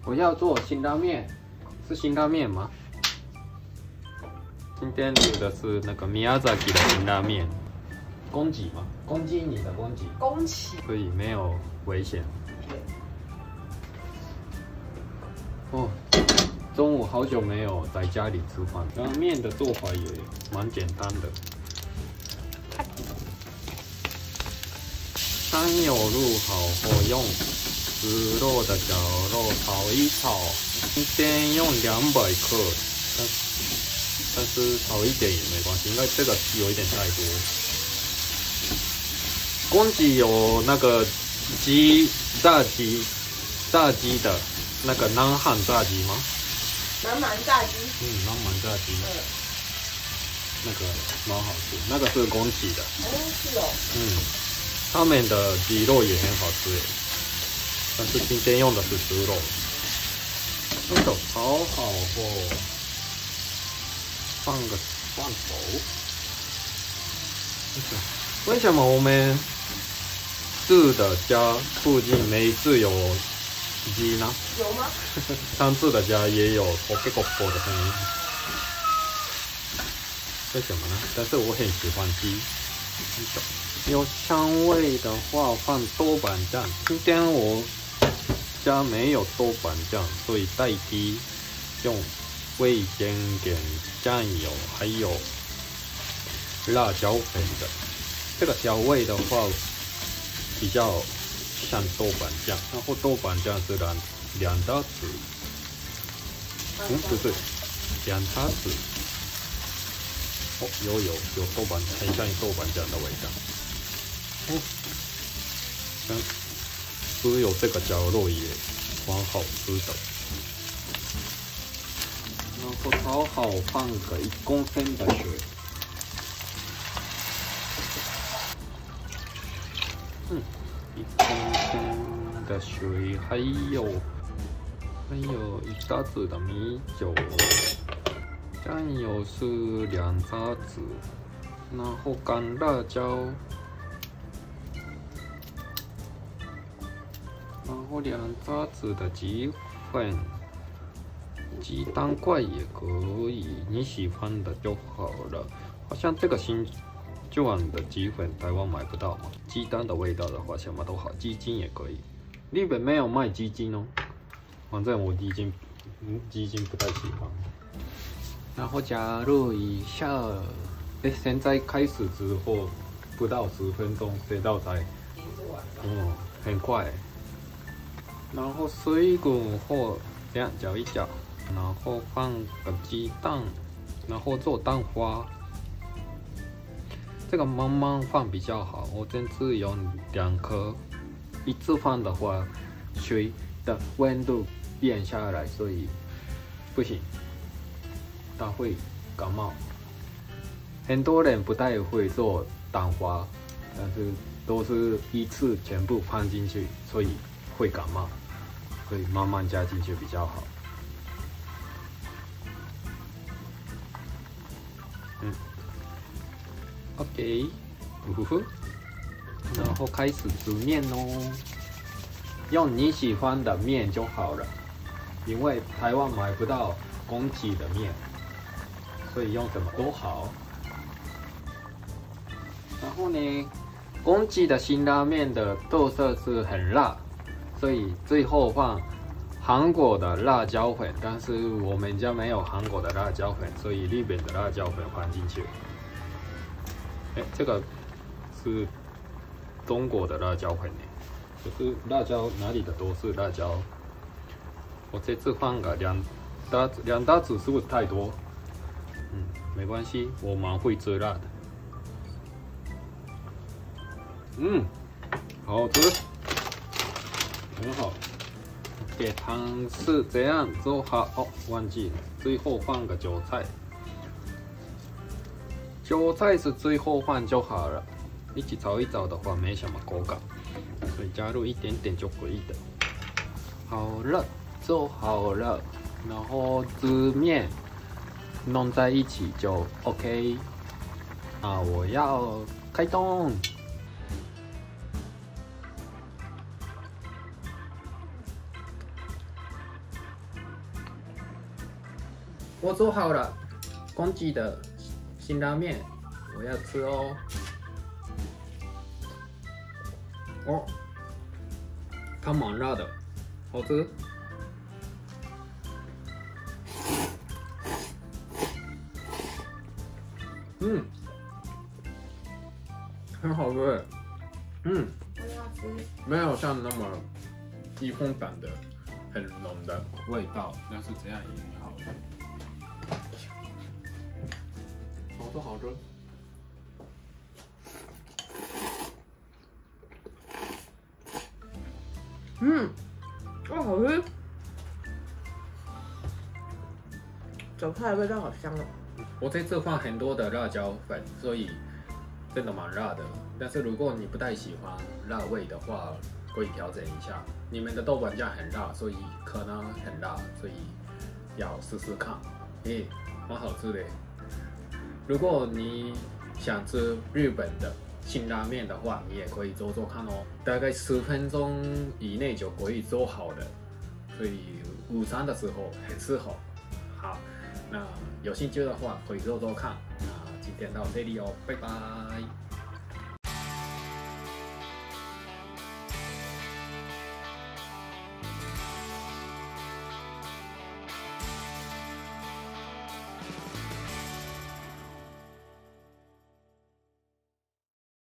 我要做辛拉面，是辛拉面吗？今天煮的是那个宮崎的辛拉面，攻击吗？攻击你的攻击， 宫崎， 所以没有危险。哦，中午好久没有在家里吃饭，然后面的做法也蛮简单的。香油入好后，用猪肉的绞肉炒一炒。今天用200克，但是少一点也没关系，因为这个有一点太多。宫崎有那个炸鸡的那个南汉炸鸡吗？ 南蛮炸鸡。 南蛮炸鸡。那个蛮好吃，那个是宫崎的。 是哦。 他们的鸡肉也很好吃耶，但是今天用的是猪肉。这个炒好后，放个蒜头。为什么我们住的家附近没次有鸡呢？ 有吗？ 上次的家也有“啵啵啵”的声音，为什么呢？但是我很喜欢鸡。有香味的话放豆瓣酱，今天我家没有豆瓣酱，所以代替用味精跟酱油还有辣椒粉的。这个调味的话比较像豆瓣酱，然后豆瓣酱是两大匙，不是2大匙。哦，有豆瓣，很像豆瓣酱的味道。只有这个绞肉也蛮好吃的。然后炒好放个1公分的水。1公分的水，还有1大匙的米酒，酱油是2大匙，然后干辣椒。然后2大匙的鸡粉，鸡蛋块也可以，你喜欢的就好了。好像这个新旧的鸡粉台湾买不到嘛。鸡蛋的味道的话，什么都好，鸡精也可以。日本没有卖鸡精哦，反正我鸡精不太喜欢。然后加入一下，现在开始之后不到10分钟，这道菜，很快。然后水滚后这样搅一搅，然后放个鸡蛋，然后做蛋花。这个慢慢放比较好，我这次用2颗，一次放的话，水的温度变下来，所以不行，它会感冒。很多人不太会做蛋花，但是都是一次全部放进去，所以会感冒。所以慢慢加进去比较好。OK， 然后开始煮面哦，用你喜欢的面就好了，因为台湾买不到宫崎的面，所以用什么都好。然后呢，宫崎的辛拉面的特色是很辣。所以最后放韩国的辣椒粉，但是我们家没有韩国的辣椒粉，所以日本的辣椒粉放进去。这个是中国的辣椒粉呢，就是辣椒哪里的都是辣椒。我这次放个2大匙，是不是太多？没关系，我蛮会吃辣的。好吃。很好，给汤是这样做好哦，忘记了，最后放个韭菜，韭菜是最后放就好了，一起炒一炒的话没什么口感，所以加入一点点就可以的。好了，做好了，然后汁面弄在一起就 OK。那我要开动。 我做好了，宫崎的辛拉面，我要吃哦。哦，它蛮辣的，好吃。很好吃。 我要吃。 没有像那么一风版的很浓的味道，但是这样也很好吃。好吃好吃。 哇，好吃！韭菜的味道好香哦。 我这次放很多的辣椒粉，所以真的蛮辣的。但是如果你不太喜欢辣味的话，可以调整一下。你们的豆瓣酱很辣，所以可能很辣，所以要试试看。蛮好吃的。如果你想吃日本的辛拉面的话，你也可以做做看哦。大概10分钟以内就可以做好的，所以午餐的时候很适合。好，那有兴趣的话可以做做看。那今天到这里哦，拜拜。